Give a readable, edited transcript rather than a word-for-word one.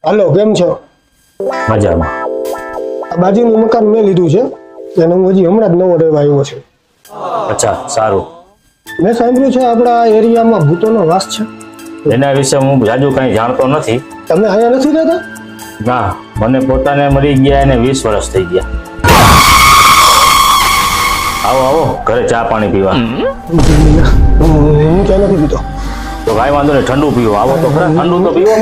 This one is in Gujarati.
હાલો, કેમ છો? મજામાં. આ બાજુનું મકાન મેં લીધું છે અને હું હજી હમણાં જ નવો રહેવા આવ્યો છું. અચ્છા, સારું. મેં સાંભળ્યું છે આપણા એરિયામાં ભૂતોનો વાસ છે. એના વિશે હું જાજુ કંઈ જાણતો નથી. તમે અહીંયા નથી રહેતા? ના, મને પોતાને મરી ગયા એને 20 વર્ષ થઈ ગયા. આવો આવો, ઘરે ચા પાણી પીવા. હું ક્યાં નથી પીતો. તો કાંઈ વાંધો નહીં, ઠંડુ પીવો. આવો તો ખરા, ઠંડુ તો પીવો.